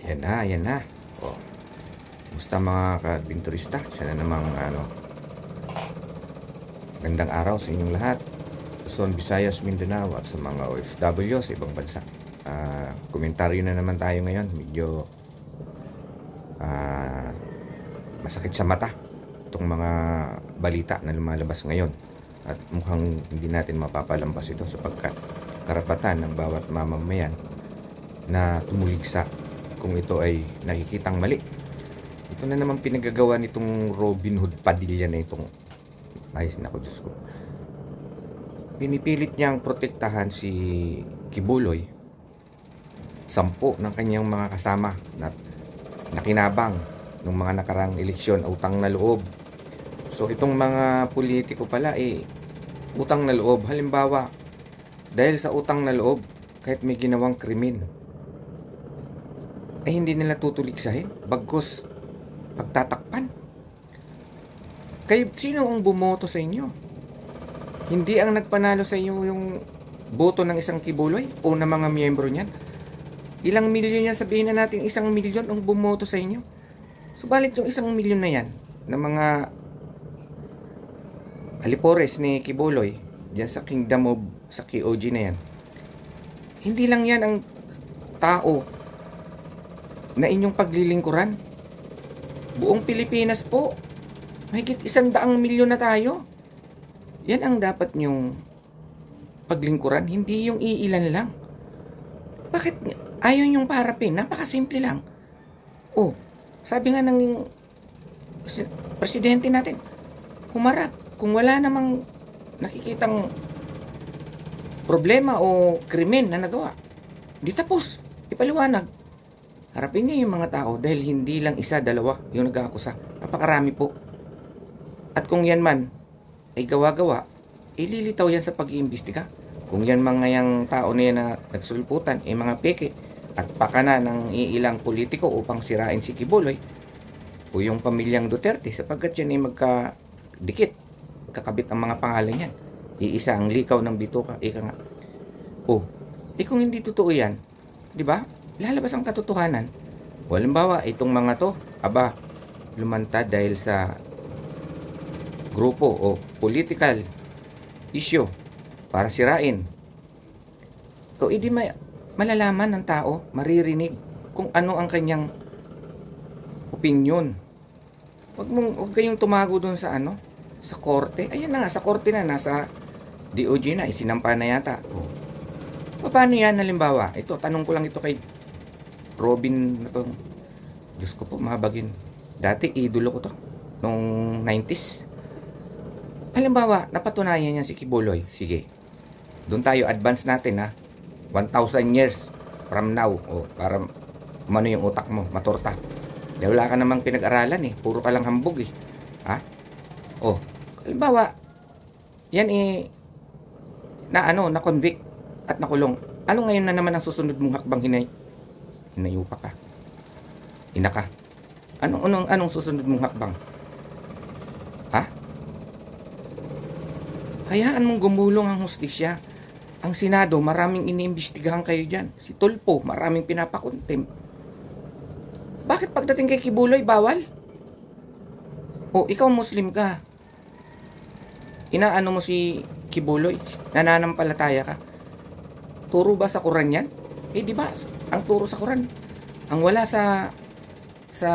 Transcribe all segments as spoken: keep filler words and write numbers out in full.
Ayan na, ayan na. Oh, musta mga kabinturista? Sana namang ano, gandang araw sa inyong lahat. Luzon, Visayas, Mindanao at sa mga O F W sa ibang bansa. Uh, komentaryo na naman tayo ngayon. Medyo uh, masakit sa mata itong mga balita na lumalabas ngayon. At mukhang hindi natin mapapalampas ito sapagkat karapatan ng bawat mamamayan na tumuligsa kung ito ay nakikitang mali. Ito na naman pinagagawa nitong Robin Hood Padilla na itong, ay nako Diyos ko, pinipilit niyang protektahan si Kibuloy, sampu ng kanyang mga kasama na nakinabang ng mga nakarang eleksyon, utang na loob. So itong mga politiko pala eh utang na loob. Halimbawa, dahil sa utang na loob, kahit may ginawang krimen ay hindi nila tutuliksahin, bagkus pagtatakpan. Kayo, sino ang bumoto sa inyo? Hindi ang nagpanalo sa inyo yung boto ng isang Kibuloy o ng mga miyembro niyan. Ilang milyon yan, sabihin na natin isang milyon ang bumoto sa inyo. Subalit yung isang milyon na yan ng mga alipores ni Kibuloy diyan sa Kingdom of sa K O G na yan, hindi lang yan ang tao na inyong paglilingkuran. Buong Pilipinas po, mahigit isang daang milyon na tayo. Yan ang dapat nyong paglingkuran, hindi yung iilan lang. Bakit ayaw nyong parapin? Napakasimple lang. Oh, sabi nga ng presidente natin, humarap. Kung wala namang nakikitang problema o krimen na nagawa, di tapos, ipaliwanag. Harapin niyo yung mga tao dahil hindi lang isa, dalawa yung nag-aakusa. Napakarami po. At kung yan man ay gawa-gawa, ililitaw yan sa pag-iimbestiga. Kung yan mga yung tao na yan na nagsulputan, ay mga peke at pakana ng iilang politiko upang sirain si Kibuloy o yung pamilyang Duterte, sapagkat yan ay magkadikit, kakabit ang mga pangalan yan. Iisa ang likaw ng bituka, ika nga. Oh, eh kung hindi totoo yan, di ba? Lalabas ang katotohanan. O halimbawa, itong mga to, aba, lumantad dahil sa grupo o political issue para sirain. O hindi ma malalaman ng tao, maririnig kung ano ang kanyang opinion. Huwag mong, huwag kayong tumago dun sa ano, sa korte. Ayan na nga, sa korte na, nasa D O J na, isinampa na yata. O, paano yan, halimbawa? Ito, tanong ko lang ito kay Robin na to. Diyos ko po, mahabagin. Dati, idolo ko to. Noong nineties. Halimbawa, napatunayan niya si Kibuloy. Sige. Doon tayo, advance natin ha. one thousand years from now. O, para umano yung utak mo, matorta. Dahil wala ka namang pinag-aralan eh. Puro ka lang hambog eh. Ha? O, halimbawa, yan eh, na ano, na-convict at nakulong. Ano ngayon na naman ang susunod mong hakbang hinay? Hinayupa ka. Ina ka. Anong, anong, anong susunod mong hakbang? Ha? Hayaan mong gumulong ang hustisya. Ang Senado, maraming iniimbestigahan kayo dyan. Si Tulfo, maraming pinapakontem. Bakit pagdating kay Kibuloy, bawal? O, ikaw Muslim ka. Inaano mo si Kibuloy? Nananampalataya ka. Turo ba sa Quran yan? Eh, di ba? Ang turo sa Quran, ang wala sa sa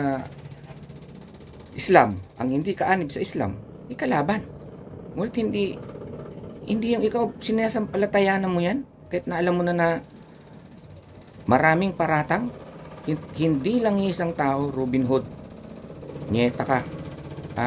Islam, ang hindi kaanib sa Islam, ikalaban. Ngunit hindi hindi yung ikaw sinasampalatayanan mo yan, kahit na alam mo na na maraming paratang, hindi lang isang tao, Robin Hood, nyeta ka, ha?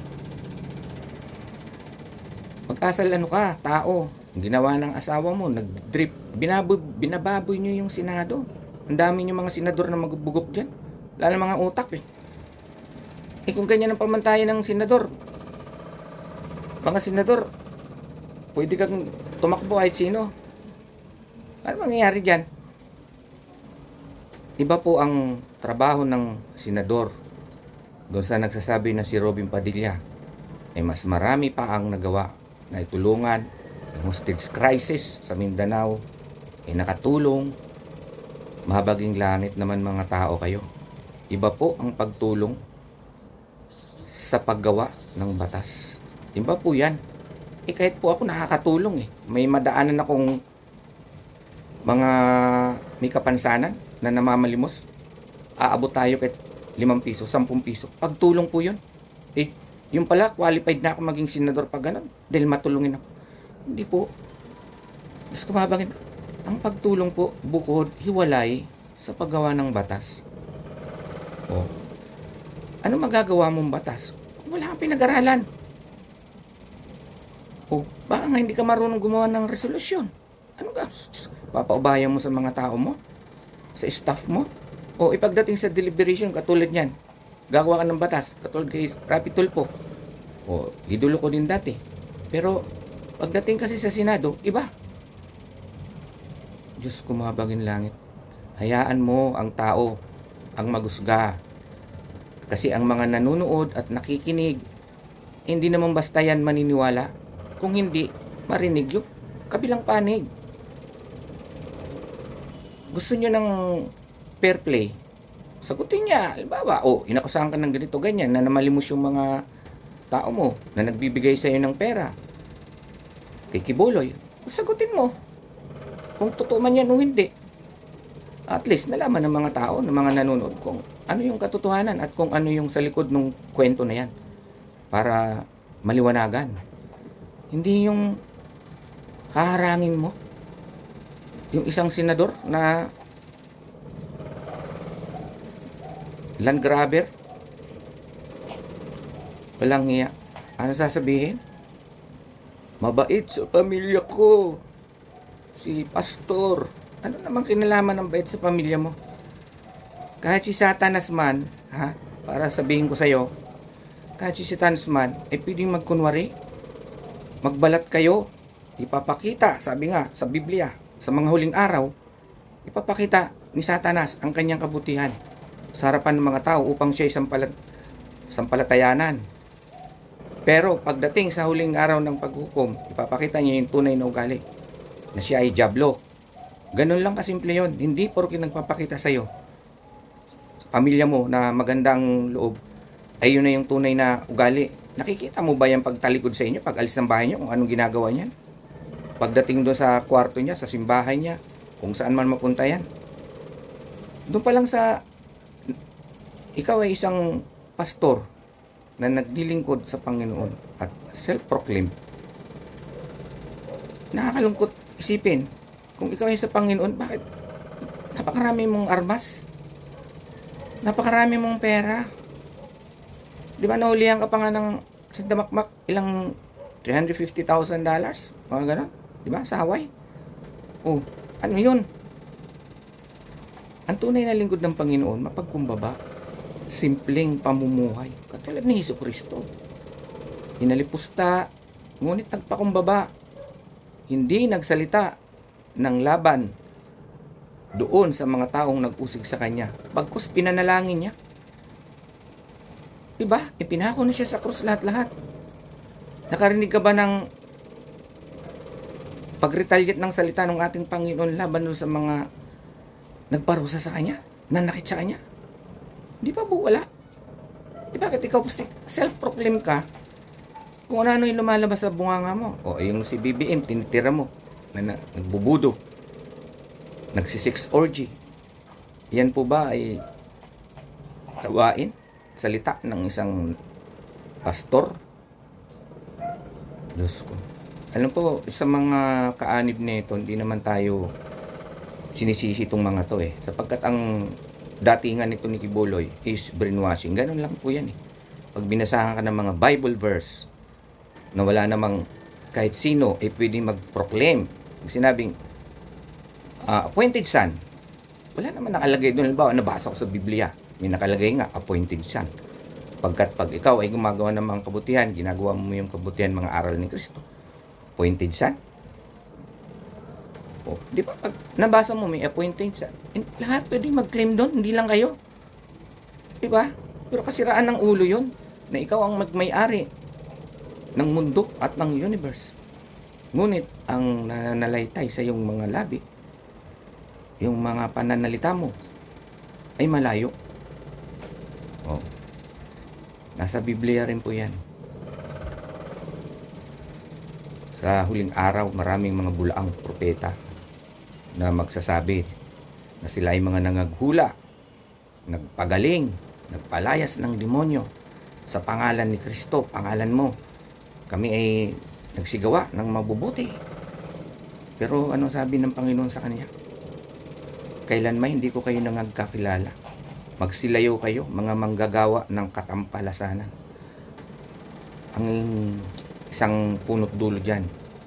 Mag-asal ano ka, tao, ginawa ng asawa mo, nag-drip, binaboy, binababoy nyo yung Senado. Ang dami nyo mga senador na magbugok dyan. Lalo mga utak eh. Eh kung ganyan ang pamantayan ng senador, mga senador, pwede kang tumakbo kahit sino. Ano mangyayari dyan? Iba po ang trabaho ng senador. Doon sa nagsasabi na si Robin Padilla, eh mas marami pa ang nagawa na itulungan ang hostage crisis sa Mindanao, ay nakatulong Mahabaging langit naman mga tao kayo. Iba po ang pagtulong sa paggawa ng batas. Iba po yan. Eh kahit po ako nakakatulong eh. May madaanan akong mga may kapansanan na namamalimos. Aabot tayo kahit limang piso, sampung piso. Pagtulong po yun. Eh, yung pala, qualified na ako maging senador pag ganun. Dahil matulungin ako. Hindi po. Mas kumabangin. Ang pagtulong po, bukod, hiwalay sa paggawa ng batas. O, ano magagawa mong batas? Wala kang pinag-aralan. O, baka nga hindi ka marunong gumawa ng resolusyon. Ano ka? Papaubayan mo sa mga tao mo? Sa staff mo? O, ipagdating sa deliberation, katulad niyan, gagawa ka ng batas, katulad kay Rapi Tulfo. O, idolo ko din dati. Pero, pagdating kasi sa Senado, iba. Diyos ko mga baging langit. Hayaan mo ang tao ang magusga. Kasi ang mga nanonood at nakikinig, hindi naman basta yan maniniwala. Kung hindi, marinig yung kabilang panig. Gusto nyo ng fair play? Sagutin niya. Halimbawa, oh, inakusahan ka ng ganito, ganyan, na namalimos yung mga tao mo, na nagbibigay sa'yo ng pera. Kay Kibuloy, sagutin mo. Kung totoo man yan o hindi. At least nalaman ng mga tao, ng mga nanonood kung ano yung katotohanan at kung ano yung sa likod ng kwento na yan. Para maliwanagan. Hindi yung haharangin mo. Yung isang senador na land grabber. Walang hiya. Ano sasabihin? Mabait sa pamilya ko. Si pastor. Ano namang kinalaman ng bait sa pamilya mo? Kahit si Satanas man, ha? Para sabihin ko sa'yo, kahit si Satanas man, eh pwedeng magkunwari. Magbalat kayo. Ipapakita, sabi nga, sa Biblia, sa mga huling araw, ipapakita ni Satanas ang kanyang kabutihan sa harapan ng mga tao upang siya isang palat sampalatayanan. Pero pagdating sa huling araw ng paghukom, ipapakita niya yung tunay na ugali, na siya ay diablo. Ganun lang kasimple yun. Hindi porke nagpapakita sa'yo, pamilya mo na magandang loob, ay yun na yung tunay na ugali. Nakikita mo ba yung pagtalikod sa inyo, pag alis ng bahay niyo, kung anong ginagawa niyan? Pagdating doon sa kwarto niya, sa simbahan niya, kung saan man mapunta yan. Doon pa lang sa, ikaw ay isang pastor na naglilingkod sa Panginoon at self-proclaimed. Nakakalungkot isipin, kung ikaw ay sa Panginoon, bakit napakarami mong armas? Napakarami mong pera? Di ba nahulihan ka pa nga ng sa damakmak, ilang three hundred fifty thousand dollars? Mga ganon. Di ba? Sa Hawaii. Oh, ano yun? Ang tunay na lingkod ng Panginoon, mapagkumbaba. Simpleng pamumuhay. Katulad ni Jesucristo. Hinalipusta, ngunit nagpakumbaba. Hindi nagsalita ng laban doon sa mga taong nag-usig sa kanya. Bagkus pinanalangin niya. Diba? Ipinako na siya sa krus lahat-lahat. Nakarinig ka ba ng pag-retaliate ng salita ng ating Panginoon laban doon sa mga nagparusa sa kanya? Nanakit sa kanya? Di ba po wala? Di ba bakit ikaw self-proclaim ka kung ano yung lumalabas sa bunganga mo? O yung si B B M, tinitira mo na nagbubudo, nagsisix orgy. Yan po ba ay gawain, salita ng isang pastor? Diyos ko. Alam po, sa mga kaanib nito, hindi naman tayo sinisisi itong mga to eh. Sapagkat ang datingan nito ni Kibuloy is brainwashing. Ganun lang po yan eh. Pag binasahan ka ng mga Bible verse na wala namang kahit sino ay eh, pwedeng mag-proclaim. Sinabing uh, appointed son, wala naman nakalagay doon. Halimbawa, nabasa ko sa Biblia, may nakalagay nga, appointed son. Pagkat pag ikaw ay gumagawa ng mga kabutihan, ginagawa mo yung kabutihan, mga aral ni Kristo, appointed son. O, di ba, pag nabasa mo may appointed son, lahat pwedeng mag-claim doon, hindi lang kayo. Di ba? Pero kasiraan ng ulo yun, na ikaw ang magmay-ari ng mundo at ng universe. Ngunit, ang nananalaytay sa iyong mga labi, yung mga pananalita mo ay malayo. Oh, nasa Biblia rin po yan. Sa huling araw, maraming mga bulaang propeta na magsasabi na sila ay mga nangaghula, nagpagaling, nagpalayas ng demonyo sa pangalan ni Kristo, pangalan mo. Kami ay nagsigawa ng mabubuti. Pero ano sabi ng Panginoon sa kanya? Kailanman hindi ko kayo nangagkakilala. Magsilayo kayo, mga manggagawa ng katampalasanan. Ang isang punot dulo dyan,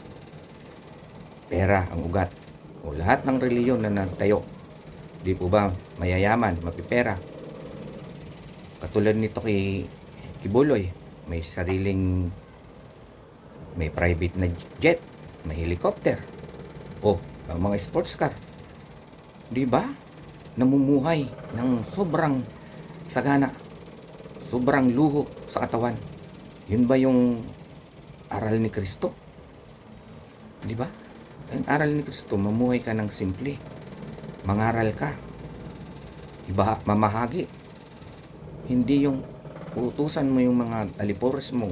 pera ang ugat. O lahat ng reliyon na nagtayo, di po ba mayayaman, mapipera. Katulad nito kay Kibuloy, may sariling, may private na jet, may helicopter, o ang mga sports car. Di ba? Namumuhay ng sobrang sagana, sobrang luho sa katawan. Yun ba yung aral ni Kristo? Di ba? Ang aral ni Kristo, mamuhay ka ng simple. Mangaral ka. Iba, mamahagi. Hindi yung utusan mo yung mga alipores mo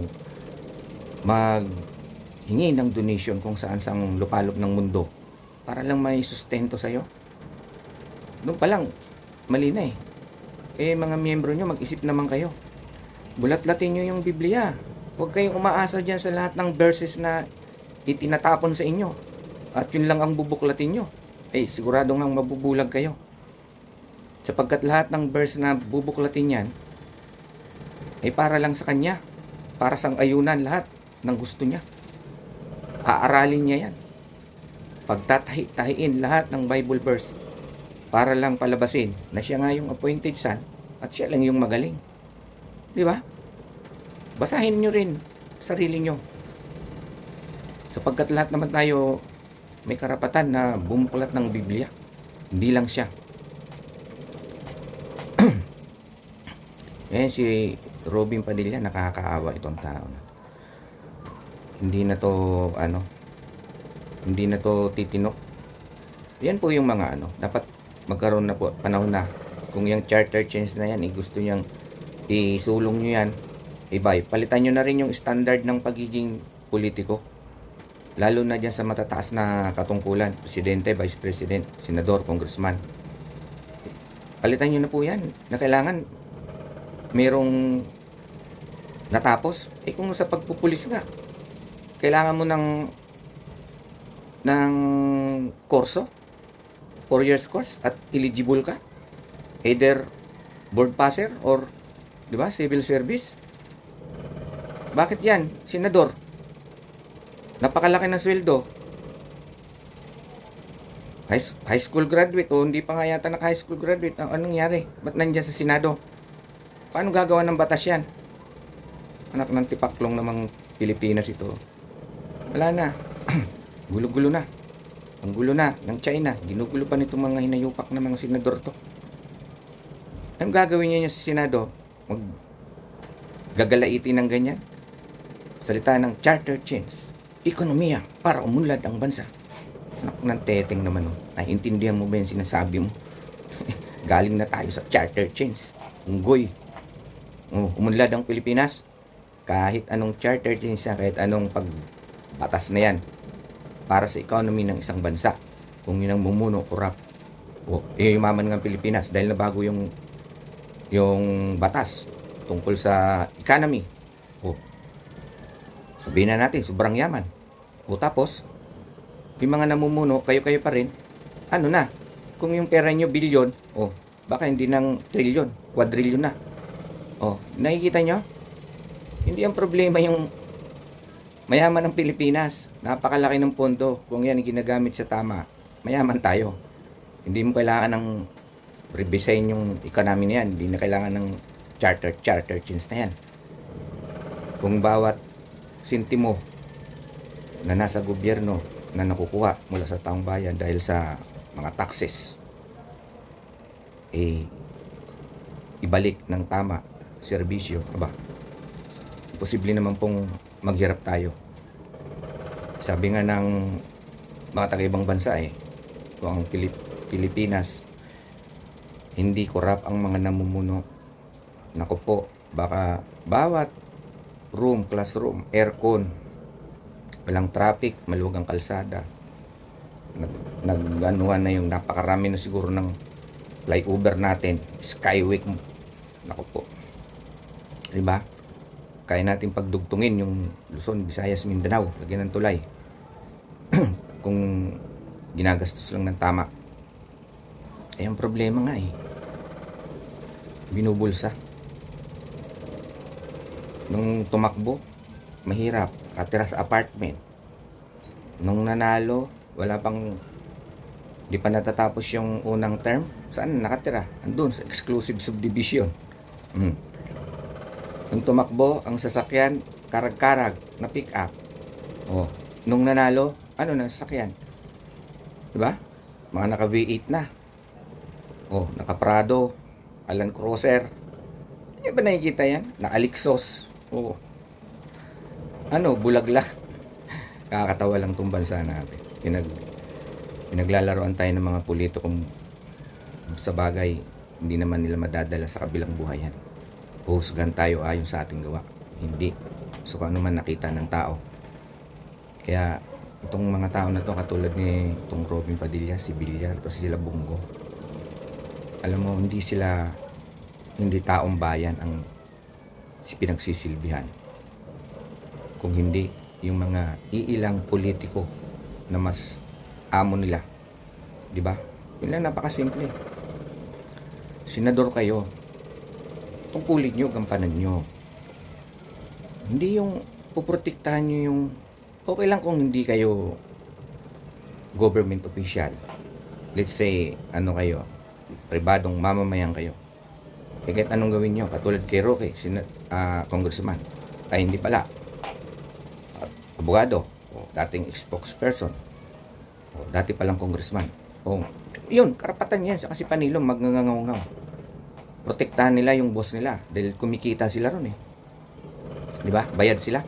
maghingi ng donation kung saan sang lupalop ng mundo para lang may sustento sa'yo. Doon pa lang, mali na eh. Eh, mga miyembro nyo, mag-isip naman kayo. Bulat-latin nyo yung Biblia. Huwag kayong umaasa dyan sa lahat ng verses na itinatapon sa inyo. At yun lang ang bubuklatin nyo. Eh, sigurado nga mabubulag kayo. Sapagkat lahat ng verse na bubuklatin yan, ay para lang sa kanya. Para sang ayunan lahat ng gusto niya. Aaralin niya yan. Pagtatahi-tahiin lahat ng Bible verse para lang palabasin na siya nga yung appointed son at siya lang yung magaling. Di ba? Basahin nyo rin sarili nyo. Sapagkat lahat naman tayo may karapatan na bumuklat ng Biblia. Hindi lang siya. Eh si Robin Padilla, nakakaawa itong tao na. Hindi na to ano, hindi na to titinok. Yan po yung mga ano, dapat magkaroon na po panahon na kung yung charter change na yan, eh, gusto niyang isulong nyo yan, iba, palitan nyo na rin yung standard ng pagiging politiko, lalo na dyan sa matataas na katungkulan, presidente, vice president, senador, congressman. Palitan nyo na po yan, na kailangan merong natapos. Eh kung sa pagpupulis nga, kailangan mo ng ng kurso, four years course, at eligible ka, either board passer or, di ba, civil service. Bakit yan? Senador, napakalaki ng sweldo, high, high school graduate, o hindi pa nga yata naka high school graduate. Anong nangyari? Ba't nandyan sa Senado? Paano gagawa ng batas yan? Anak ng tipaklong namang Pilipinas ito. Wala na. Gulo-gulo na. Ang gulo na ng China. Ginugulo pa nitong mga hinayupak na mga senador to. Anong gagawin niya niya sa Senado? Mag gagalaitin ng ganyan? Salita ng charter change. Ekonomiya para umunlad ang bansa. Anak ng teteng naman. Oh. Naiintindihan mo ba yung sinasabi mo? Galing na tayo sa charter change. Unggoy. Oh, umunlad ang Pilipinas. Kahit anong charter change siya, kahit anong pagbatas na yan para sa economy ng isang bansa. Kung yun ang mumuno, corrupt, o eh, yumaman ng Pilipinas dahil nabago yung yung batas tungkol sa economy. O sabihin na natin, sobrang yaman. O tapos, yung mga namumuno, kayo-kayo pa rin, ano na, kung yung pera nyo bilyon, o baka hindi ng trilyon, quadrilyon na. O, nakikita nyo? Hindi ang problema yung mayaman ng Pilipinas. Napakalaki ng pondo. Kung yan ginagamit sa tama, mayaman tayo. Hindi mo kailangan ng revisayin yung economy na yan. Hindi na kailangan ng charter, charter change na yan. Kung bawat sintimo na nasa gobyerno na nakukuha mula sa taong bayan dahil sa mga taxes, eh, ibalik ng tama, serbisyo, aba, posible naman pong maghirap tayo. Sabi nga ng mga taga-ibang bansa eh, kung ang Pilip, Pilipinas, hindi korap ang mga namumuno. Naku po, baka bawat room, classroom, aircon, walang traffic, malugang kalsada, nag, nag-anuhan na yung napakarami na siguro ng flyover natin, Skyway. Naku po, diba? Kaya natin pagdugtungin yung Luzon, Visayas, Mindanao, lagyan ng tulay kung ginagastos lang ng tama. Eh, ang problema nga eh, binubulsa. Nung tumakbo, mahirap, katira sa apartment. Nung nanalo, wala pang, di pa natatapos yung unang term, saan nakatira? Andun sa exclusive subdivision. Hmm. Nung tumakbo, ang sasakyan, karag-karag na pick up. Oh, nung nanalo, ano na sasakyan? Diba? Mga naka V eight na. Oh, naka Prado, Alan Cruiser. Hindi ba nakikita yan? Naka Lexus. Oh. Ano, bulagla. Kakatawa lang tong bansa natin. Pinag, pinaglalaroan tayo ng mga polito kung sa bagay, hindi naman nila madadala sa kabilang buhayan. Husgan tayo ayon sa ating gawa. Hindi. So kung ano man nakita ng tao. Kaya itong mga tao na to, katulad ni itong Robin Padilla, si Villar, tapos sila Bungo. Alam mo, hindi sila, hindi taong bayan ang si pinagsisilbihan. Kung hindi, yung mga iilang politiko na mas amo nila. Diba? Yun lang, napakasimple. Senador kayo, tungkulin nyo, gampanan nyo. Hindi yung puprotektahan nyo yung, okay lang kung hindi kayo government official. Let's say, ano kayo, pribadong mamamayan kayo. Eh, kahit anong gawin nyo, katulad kay Roque, sina, uh, congressman, ay hindi pala, uh, abogado, o dating spokesperson, o dati palang congressman, o yun, karapatan yan, kasi panilong magngangangaw. Protektahan nila yung boss nila, dahil kumikita sila ron eh. Diba? Bayad sila.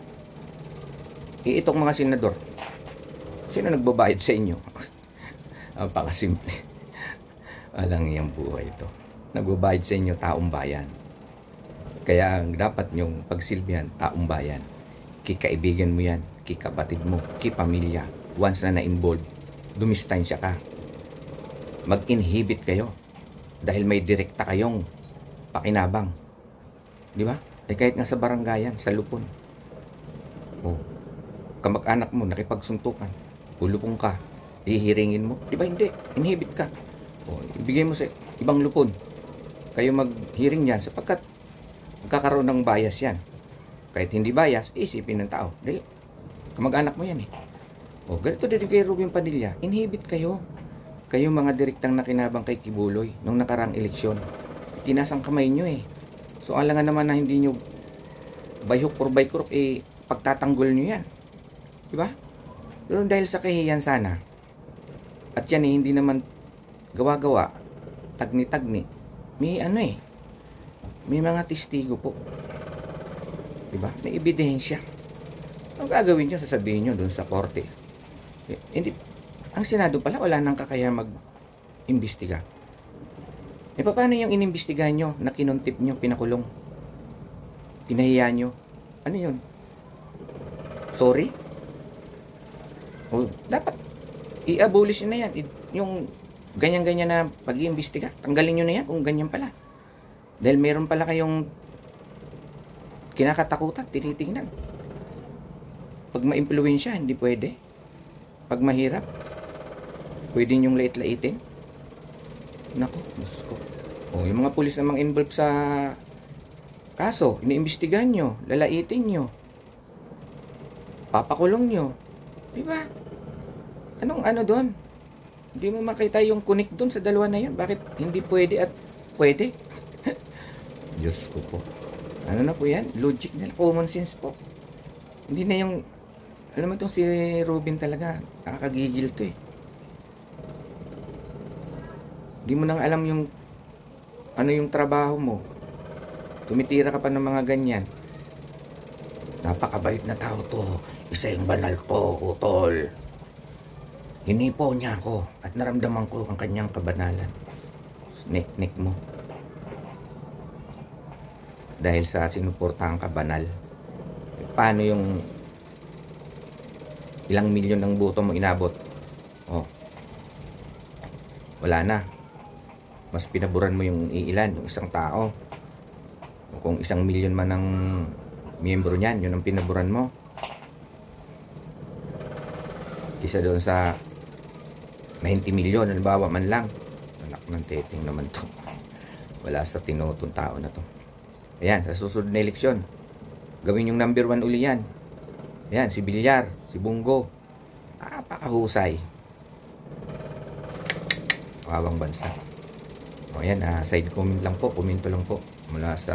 E, itong mga senador, sino nagbabayad sa inyo? Napakasimple. Walang iyang buhay ito. Nagbabayad sa inyo, taong bayan. Kaya dapat nyong pagsilbihan, taong bayan. Kikaibigan mo yan, kikapatid mo, kipamilya. Once na na-involve, dumistansya ka. Mag-inhibit kayo. Dahil may direkta kayong pakinabang. Di ba? Eh kahit nga sa barangayan, sa lupon. Oh, kamag-anak mo, nakipagsuntukan. Ulupong ka, hihiringin mo. Di ba hindi? Inhibit ka. Oh, ibigay mo sa ibang lupon. Kayo mag-hearing yan sapagkat magkakaroon ng bias yan. Kahit hindi bias, isipin ng tao. Dahil kamag-anak mo yan eh. O, ganito din kay Robin Padilla. Inhibit kayo. Kayo mga direktang nakinabang kay Kibuloy nung nakarang eleksyon. Tinasang kamay nyo eh. So, alangan naman na hindi nyo by hook or by crook, eh, pagtatanggol nyo yan. Diba? Pero dahil sa kahiyan sana, at yan eh, hindi naman gawa-gawa, tagni-tagni, may ano eh, may mga testigo po. Diba? May ebidensya. Ang gagawin nyo, sasabihin nyo doon sa korte. Eh, hindi, ang Senado pala, wala nang kakaya mag-imbestiga. E paano yung inimbestigahan nyo, na kinuntip nyo, pinakulong, pinahiya nyo? Ano yun? Sorry? O, dapat, i-abolish na yan. Yung ganyan-ganyan na pag-iimbestiga, tanggalin nyo na yan kung ganyan pala. Dahil meron pala kayong kinakatakutan, tinitingnan. Pag ma-impluensya, hindi pwede. Pag mahirap, pwede nyong lait-laitin. Naku, gusto ko. O, yung mga pulis namang involved sa kaso, iniimbestigahan nyo, lalaitin nyo, papakulong nyo. Diba? Anong ano doon? Hindi mo makita yung connect doon sa dalawa na yan. Bakit hindi pwede at pwede? Diyos ko po. Ano na po yan? Logic na, common sense po. Hindi na yung, alam mo itong si Robin talaga, nakakagigil to eh. Hindi mo nang alam yung, ano yung trabaho mo. Tumitira ka pa ng mga ganyan. Napakabait na tao to. Isa yung banal to, utol. Hinipo niya ako at naramdaman ko ang kanyang kabanalan. Nek-nek mo. Dahil sa sinuportahan ka banal. E, paano yung ilang milyon ng boto mo inabot? Oh, wala na. Mas pinaboran mo yung iilan, yung isang tao. O kung isang milyon man ang miyembro niyan, yun ang pinaboran mo. Isa doon sa ninety milyon, halimbawa man lang. Anak ng teteng naman to. Wala sa tinutong tao na to. Ayan, sa susunod na eleksyon, gawin yung number one uli yan. Ayan, si Villar, si Bungo. Napakahusay. Kawawang bansa. O ayan, uh, side comment lang po, komento lang po mula sa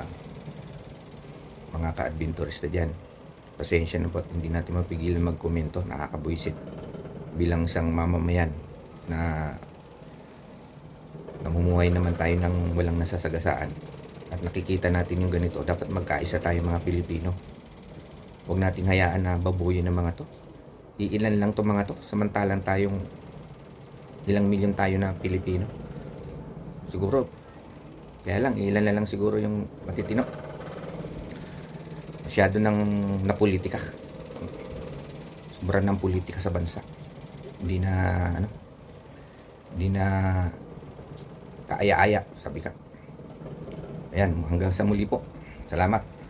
mga ka-adventurista dyan. Pasensya na po, hindi natin mapigilan magkomento, nakakabuisit bilang isang mamamayan na namumuhay naman tayo ng walang nasasagasaan at nakikita natin yung ganito. Dapat magkaisa tayo mga Pilipino. Huwag nating hayaan na babuyin ng mga to. Iilan lang to mga to, samantalang tayong ilang milyon tayo na Pilipino. Siguro kaya lang, ilan na lang siguro yung matitino. Masyado ng napolitika. Sobra ng politika sa bansa. Hindi na ano, hindi na kaaya-aya, sabi ka. Ayan, hanggang sa muli po. Salamat.